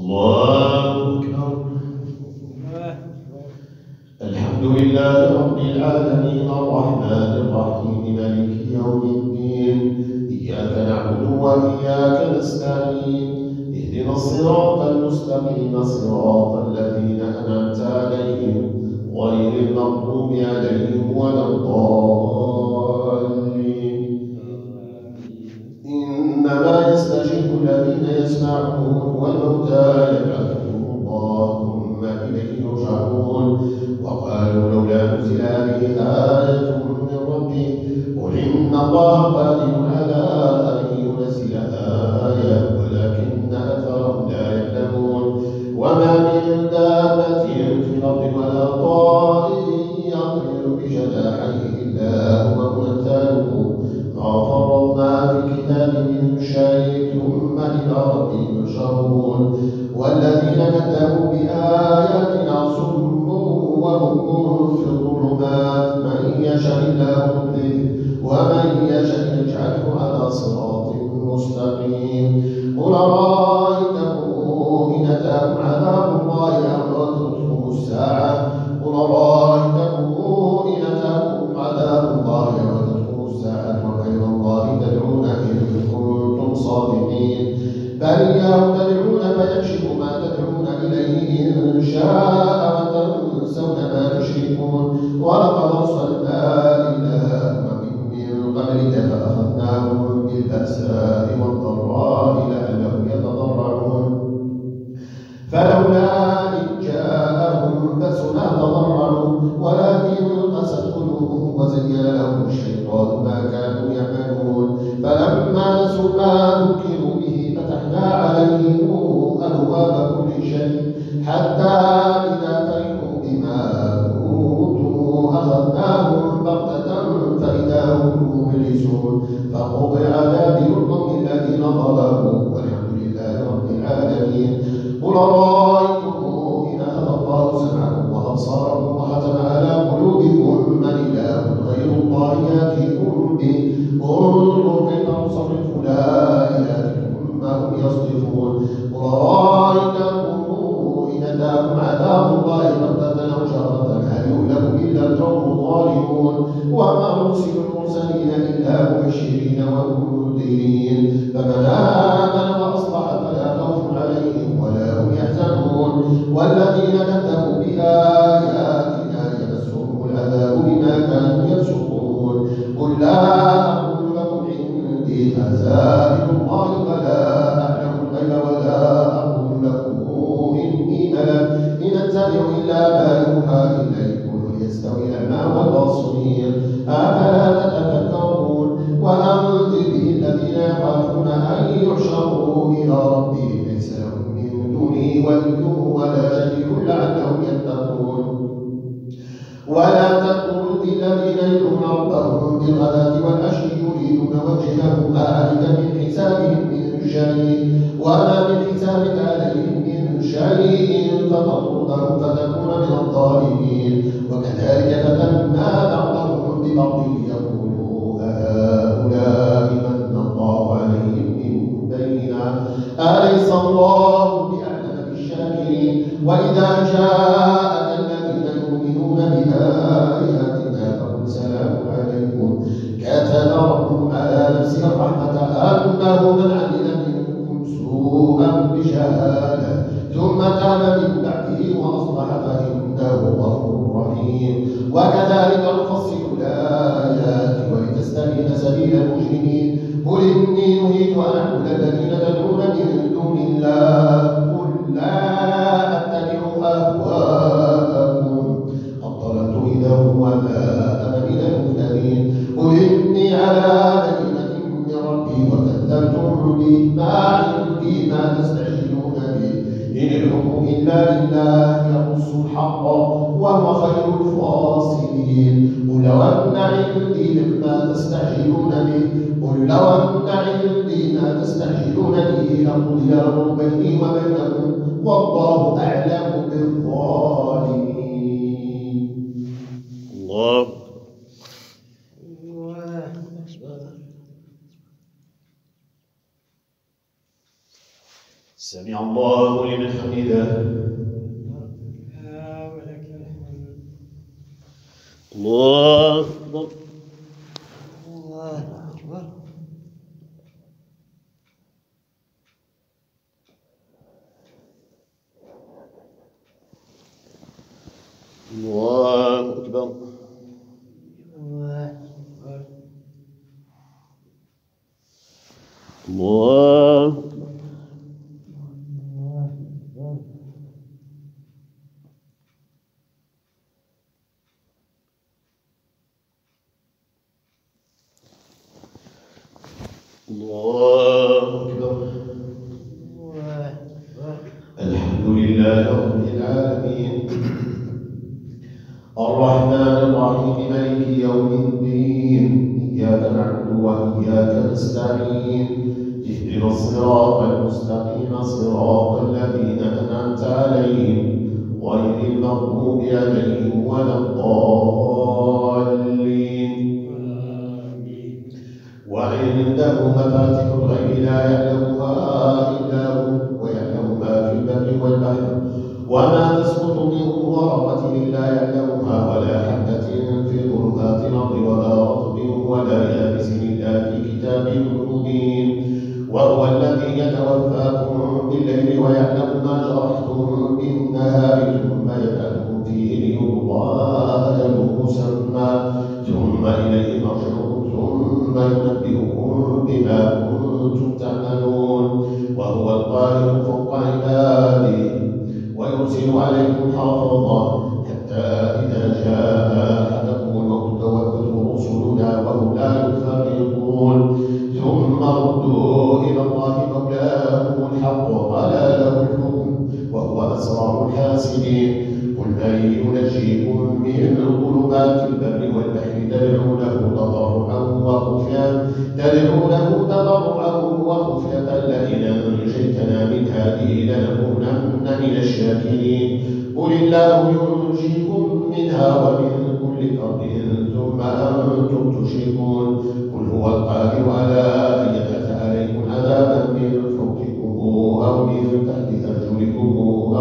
الله أكبر. الحمد لله رب العالمين الرحمن الرحيم مالك يوم الدين. إياك نعبد وإياك نستعين. اهدنا الصراط المستقيم صراط الذين أنعمت عليهم غير المغضوب عليهم ولا الضالين. إنما يستجيب الذين يسمعون والموتى يبعثهم الله ثم إليه يرجعون. وقالوا لولا نزل عليه آية من ربه قل إن الله قادر على أن ينزل آية ولكن أكثرهم لا يعلمون. وما من دابة في الأرض ولا طائر يطير بجناحيه إلا أمم أمثالكم ما فرطنا في الكتاب من شيء ثم إلى ربهم يحشرون. والذين كذبوا بآياتنا صم وبكم في الظلمات من يشاء الله يضلله ومن يشاء يجعله على صراط مستقيم. قل أرأيتكم إن أتاكم عذاب الله أو أدركتكم الساعة قل أرأيتكم إن أتاكم عذاب الله أو أدركتكم الساعة وغير الله تدعون إن كنتم صادقين. بل إياه تدعون فيكشف ما تدعون إليه إن شاء وتنسون ما تشركون. ولقد أرسلنا إلى أمم من قبلك فأخذناهم بالبأساء والضراء لعلهم يتضرعون فلولا إذ جاءهم بأسنا تضرعوا ولكن قست قلوبهم وزين لهم الشيطان ما كانوا يعملون. فلما نسوا ما ذكروا به فتحنا عليهم أبواب كل شيء حتى إذا فرحوا بما أوتوا أخذناهم بغتة فإذا هم مبلسون. فقطع دابر القوم الذين ظلموا والحمد لله رب العالمين. قل أرأيتم إن أخذ الله سمعكم وأبصاركم وختم على قلوبكم من إله غير الله يأتيكم به انظر كيف نصرف الآيات ثم هم يصدفون. قل أرأيتكم إن أتاكم عذاب الله بغتة أو جهرة هل يهلك إلا القوم الظالمون. وما نرسل المرسلين إلا مبشرين ومنذرين فمن آمن وأصلح فلا خوف عليهم ولا هم يحزنون. والذين كذبوا بآياتنا يمسهم العذاب بما كانوا يفسقون. قل لا أقول لكم عندي خزائن الله ولا أعلم الغيب ولا أقول لكم إني ملك إن أتبع إلا ما يوحى إلي قل يستوي الأعمى والبصير أفلا تتفكرون. وأنذر به الذين يخافون أن يحشروا إلى ربهم ليس لهم من دونه ولي ولا شفيع لعلهم يتقون. ولا تقولوا للذين يدعون ربهم بالغداة والعشي يريدون وجهه ما عليك من حسابهم من شيء وما من حسابك عليهم من شيء فتطردهم فتكون من الظالمين. وكذلك فتنا بعضهم ببعض ليقولوا هؤلاء من الله عليهم من بيننا أليس الله بأعلم بالشاكرين. وإذا جاءك الذين يؤمنون بآياتنا فقل سلام عليكم كتب ربكم على نفسه الرحمة أنه من عمل منكم سوءا بجهالة ثم تاب من بعده وأصلح فإنه غفور رحيم. وكذلك نفصل الآيات ولتستبين سبيل المجرمين. قل إني نهيت أن أعبد الذين تدعون من دون الله قل لا أتبع أهواءكم قد ضللت إذا وما أنا من المهتدين. قل إني على بينة من ربي وكذبتم به ما عندي ما تستعجلون به إن الحكم إلا لله يقص الحق وهو خير الفاصلين. قل لو أن عندي ما تستعجلون به ما تستعجلون به لقضي الأمر بيني وبينكم والله أعلم بالظالمين. الله سمع الله لمن حمده. ولك الحمد. الله أكبر. الله أكبر. الله أكبر. الله أكبر. الله أكبر. الحمد لله رب العالمين الرحمن الرحيم مالك يوم الدين إياك نعبد وإياك نستعين اهدنا الصراط المستقيم صراط الذين أنعمت عليهم غير المغضوب عليهم ولا الضالين. وعنده مفاتح الغيب لا يعلمها إلا هو ويعلم ما في البر والبحر وما تسقط من ورقة إلا يعلمها ولا حبة في ظلمات الأرض ولا رطب ولا يابس إلا في كتاب مبين. وهو الذي يتوفاكم بالليل ويعلم ما جرحتم بالنهار ثم يبعثكم فيه ليقضى أجل مسمى ثم إليه مرجعكم ثم ينبئكم بما كنتم تعملون. وهو القاهر فوق عباده ويرسل عليكم حافظا حتى إذا جاء أحدكم الموت توفته رسلنا وهم لا يفرطون ثم ردوا إلى الله مولاهم الحق ألا له الحكم وهو أسرع الحاسبين. قل من ينجيكم من ظلمات البر والبحر تدعونه تضرعا وخفية لئن أنجيتنا من هذه لنكونن من الشاكرين. قل الله ينجيكم منها ومن كل كرب ثم أنتم تشركون. قل هو القادر على أن يبعث عليكم عذابا من فوقكم أو من تحت أرجلكم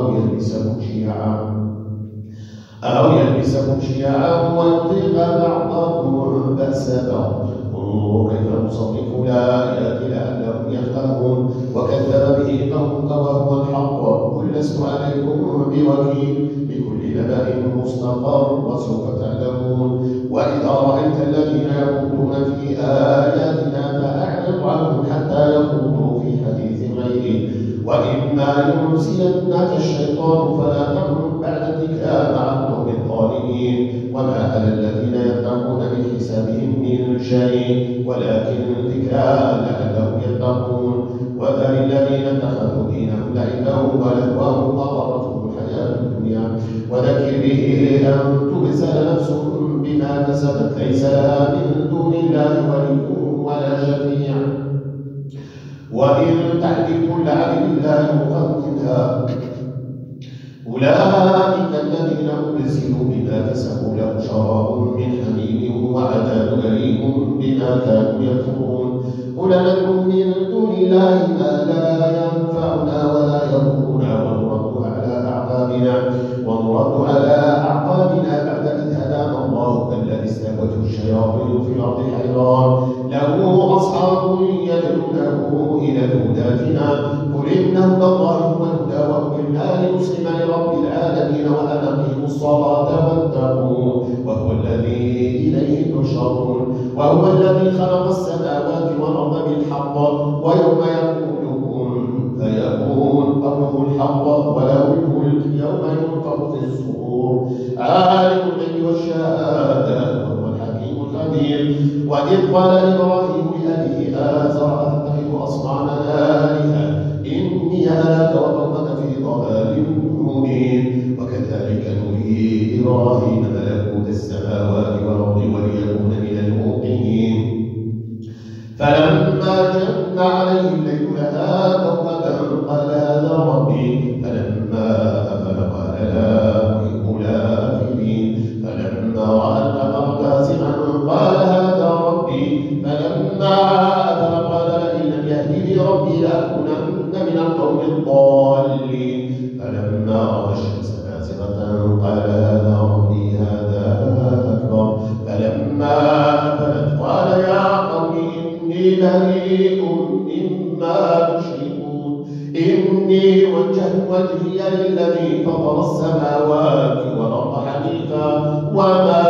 أو يلبسكم شيعا ويذيق بعضكم بأس بعض. انظر كيف نصرف الآيات لعلهم يفقهون. وكذب به قومك وهو الحق قل لست عليكم بوكيل لكل نبأ مستقر وسوف تعلمون. وإذا رأيت الذين يخوضون في آياتنا فأعرض عنهم حتى يخوضوا في حديث غيره وإما ينسينك الشيطان فلا تكن بعد الذكرى مع القوم الظالمين. وما على الذين يتقون من حسابهم من شيء ولكن ذكرى لعلهم يتقون. وذل الذين اتخذوا دينهم لعبا ولهوا وغرتهم الحياة الدنيا وذكر به أن تبسل نفس بما كسبت ليس لها من دون الله ولي ولا شفيع وإن تحدث كل عدل لا يؤخذ منها. أولئك الذين أبسلوا بما كسبوا لهم شراب من حميم وعذاب أليم بما كانوا يكفرون. قل ندعو من دون الله ما لا ينفعنا ولا يضرنا ونرد على أعقابنا بعد إذ هدانا الله كالذي استهوته الشياطين في الأرض حيران له أصحاب يدعونه إلى الهدى ائتنا. قل إن هدى الله هو الهدى وأمرنا لنسلم لرب العالمين وأن أقيموا الصلاة واتقوه وهو الذي إليه تحشرون. وهو الذي خلق السماوات والأرض بالحق ويوم يقول كن فيكون أمره الحق وله الملك يوم ينفخ في الصور عالم الغيب والشهادة وهو الحكيم الخبير. وإذ قال إبراهيم لأبيه آزر أتتخذ أصناما آلهة إني أراك وقومك في ضلال مبين. وكذلك نري إبراهيم ملكوت السماوات والأرض وليكون من الموقنين. فلما جن عليه الليل رأى كوكبا قال هذا ربي فلما أفل قال لا أحب الآفلين. فلما رأى القمر بازغا قال هذا ربي فلما أفل قال لئن لم يهدني ربي لأكونن من القوم الضالين. بريء مما تشركون إني وجهت وجهي للذي فطر السماوات والأرض حنيفا وما